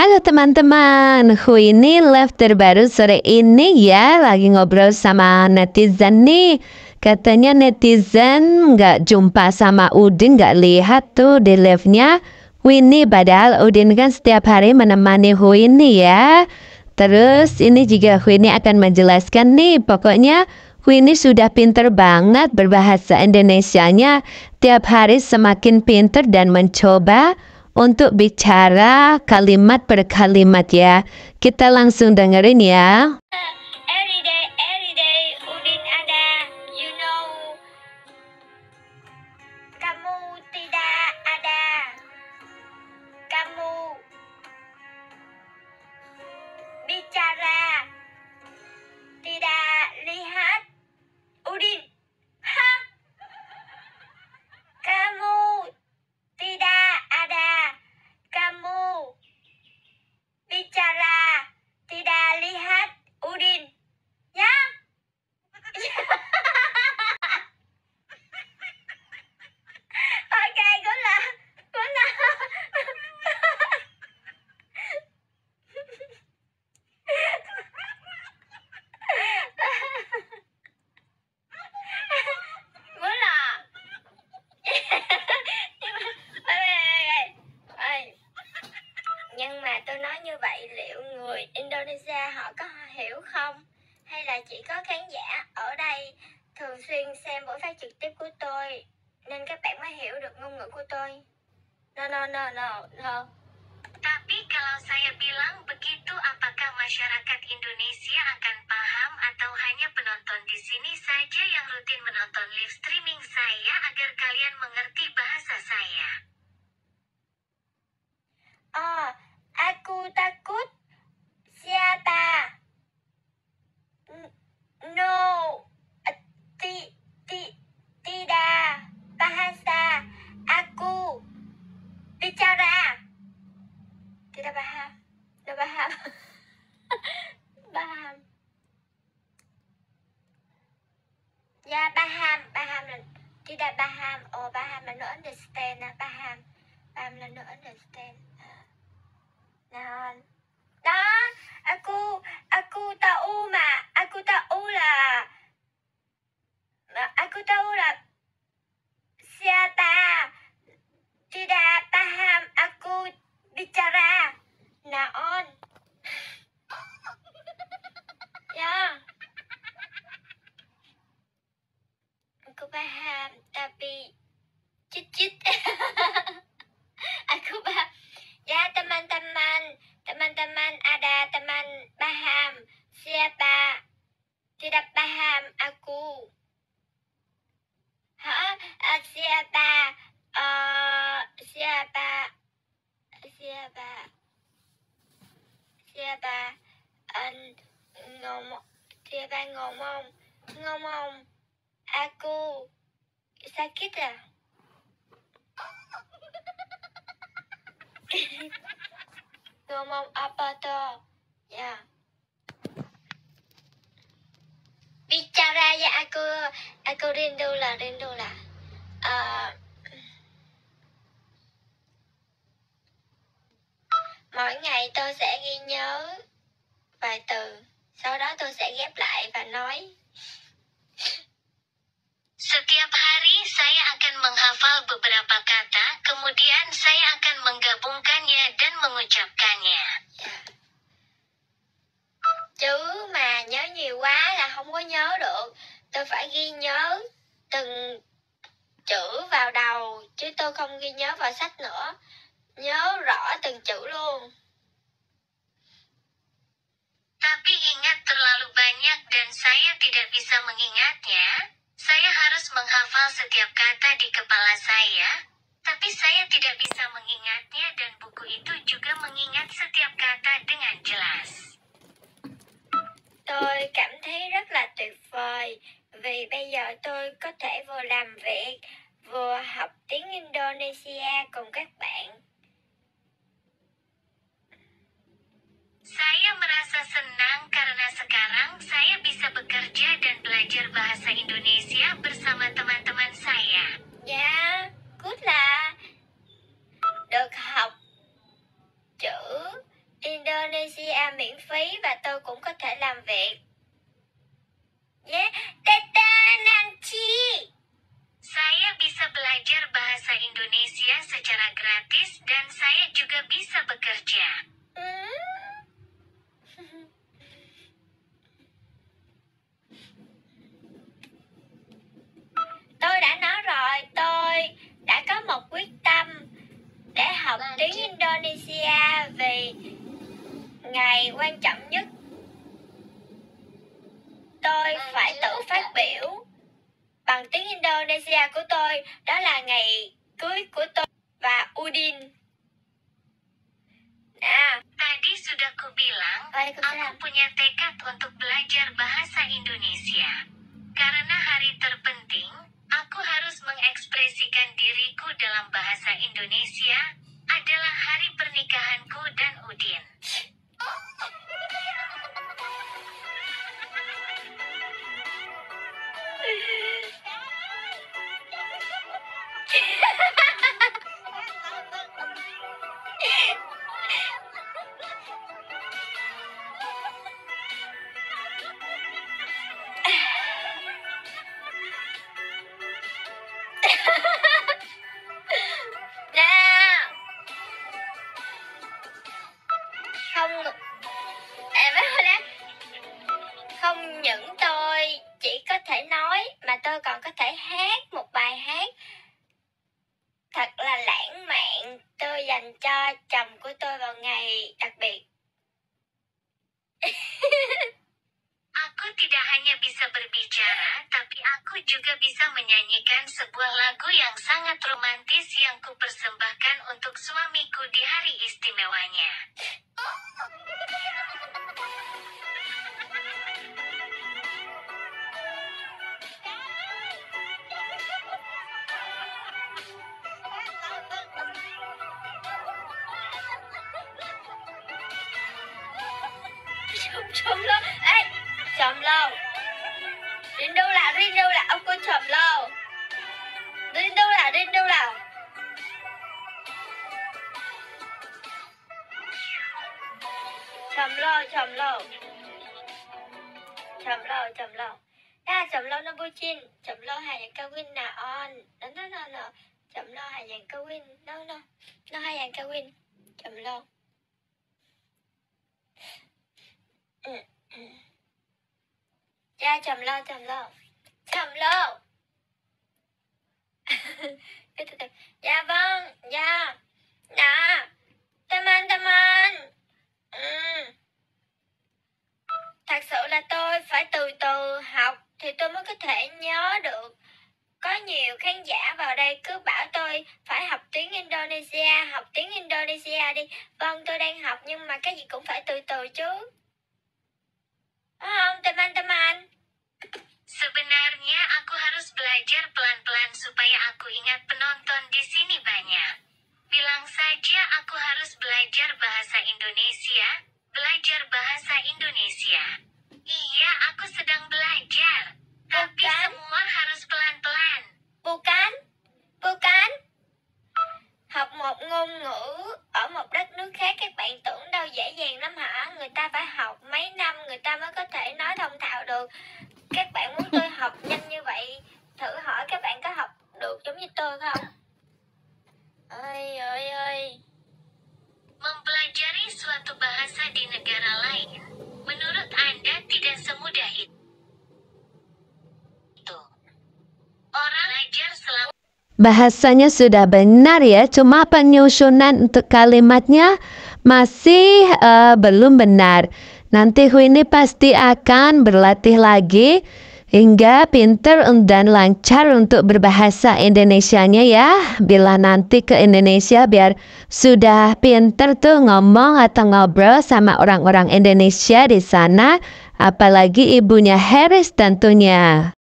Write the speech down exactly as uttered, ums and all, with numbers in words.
Halo teman-teman, Hu ini live terbaru sore ini ya, lagi ngobrol sama netizen nih. Katanya netizen nggak jumpa sama Udin, nggak lihat tuh di live-nya Hu ini, padahal Udin kan setiap hari menemani Hu ini ya. Terus ini juga Hu ini akan menjelaskan nih, pokoknya Hu ini sudah pinter banget berbahasa Indonesianya. Tiap hari semakin pinter dan mencoba untuk bicara kalimat per kalimat ya. Kita langsung dengerin ya. Every day, every day, Udin ada. You know, kamu tidak ada. Kamu bicara tidak lihat. Udin, hah? Kamu tidak ada. Kamu bicara tidak lihat. Udin, ya? Oke, good lah. Good lah. Good lah. Nhưng mà tôi nói như vậy liệu người Indonesia họ có hiểu không? Hay là chỉ có khán giả ở đây thường xuyên xem buổi phát trực tiếp của tôi nên các bạn mới hiểu được ngôn ngữ của tôi? No, no, no, no, no. Tapi kalau saya bilang begitu, apakah masyarakat Indonesia akan paham atau hanya penonton di sini saja yang rutin menonton live streaming saya agar kalian mengerti bahasa saya? Oh, aku takut siapa? N- No, eh, ti, ti, tidak bahasa. Aku bicara. Tidak paham. Tidak paham. Paham. Ya, paham. Paham là tidak paham. Oh, paham là no understand. Paham. Paham là no understand. Nah, đó, aku aku tahu mà, aku tahu là aku tahu là siapa tidak paham aku bicara. Naon? Ya. Aku paham, tapi cicit. Aku paham. Ya teman-teman, teman-teman ada teman paham siapa tidak paham aku. Hah? Uh, siapa? Uh, siapa? Siapa? Siapa? Uh, ngomong? Siapa ngomong? Ngomong? Aku sakit ya? Ngomong apa tuh? Ya. Bicara ya, aku aku rindu lah, rindu lah. Uh, mỗi ngày tôi sẽ ghi nhớ vài từ, sau đó tôi sẽ ghép lại và nói. Setiap hari saya akan menghafal beberapa kata, kemudian saya akan menggabungkannya dan mengucapkannya. Yeah. Chứ mà nhớ nhiều quá là không có nhớ được. Tôi phải ghi nhớ từng chữ vào đầu, chứ tôi không ghi nhớ vào sách nữa. Nhớ rõ từng chữ luôn. Tapi ingat terlalu banyak dan saya tidak bisa mengingatnya. Saya harus menghafal setiap kata di kepala saya, tapi saya tidak bisa mengingatnya dan buku itu juga mengingat setiap kata dengan jelas. Tôi cảm thấy rất là tuyệt vời vì bây giờ tôi có thể vừa làm việc vừa học tiếng Indonesia cùng các bạn. Saya merasa senang karena sekarang saya bisa bekerja dan belajar bahasa Indonesia bersama teman-teman saya. Ya, good là được học chữ Indonesia miễn phí và tôi cũng có thể làm việc. Yeah, Teta Nancy. Saya bisa belajar bahasa Indonesia secara gratis dan saya juga bisa bekerja. Hmm. Tôi đã nói rồi, tôi đã có một quyết tâm để học tiếng Indonesia vì ngày quan trọng nhất tôi phải tự phát biểu bằng tiếng Indonesia của tôi, đó là ngày cưới của tôi và Udin. Nah, Tadi sudah kubilang, aku punya tekad untuk belajar bahasa Indonesia. Karena hari terpenting, aku harus mengekspresikan diriku dalam bahasa Indonesia, adalah hari pernikahanku dan Udin. Nào. Không, em nói đó, không những tôi chỉ có thể nói mà tôi còn có thể hát một bài hát thật là lãng mạn tôi dành cho chồng của tôi vào ngày đặc biệt. Aku tidak hanya bisa berbicara, tapi aku juga bisa menyanyikan sebuah lagu yang sangat romantis yang kupersembahkan untuk suamiku di hari istimewanya. Chồm lô, ê, chồm lô. Rindu là, rindu là, ông cô chồm lô. Rindu là, rindu là. Chồm lô, chồm lô. Chồm lô, chồm lô. À, chồm lô nó bôi chin. Chồm lô hai dạng cao win nè, on. No, no, no, no. Chồm lô hai dạng cao win. No, no. Nó hai dạng cao win. Chồm lô. Ừ, ừ. Dạ, chồm lô, chồm lô. Chồm lô. Dạ vâng, dạ. Dạ. Tâm anh, tâm anh. Ừ. Thật sự là tôi phải từ từ học thì tôi mới có thể nhớ được. Có nhiều khán giả vào đây cứ bảo tôi phải học tiếng Indonesia, học tiếng Indonesia đi. Vâng, tôi đang học nhưng mà cái gì cũng phải từ từ chứ. Đúng không, teman-teman? Sebenarnya aku harus belajar pelan-pelan supaya aku ingat penonton di sini banyak. Bilang saja aku harus belajar bahasa Indonesia, belajar bahasa Indonesia. Iya, aku sedang belajar. Tapi Bukan. semua harus pelan-pelan. Bukan? Bukan? Học một ngôn ngữ ở một đất nước khác các bạn tưởng đâu dễ dàng lắm hả? Người ta phải học mấy năm người ta mới có thể nói thông thạo được. Các bạn muốn tôi học nhanh như vậy, thử hỏi các bạn có học được giống như tôi không? Ơi ơi ơi. Mempelajari suatu bahasa di negara lain, menurut Anda tidak semudah itu. Orang belajar selama Bahasanya sudah benar ya, cuma penyusunan untuk kalimatnya masih uh, belum benar. Nanti Huini pasti akan berlatih lagi hingga pinter dan lancar untuk berbahasa Indonesianya ya. Bila nanti ke Indonesia biar sudah pinter tuh ngomong atau ngobrol sama orang-orang Indonesia di sana, apalagi ibunya Haris tentunya.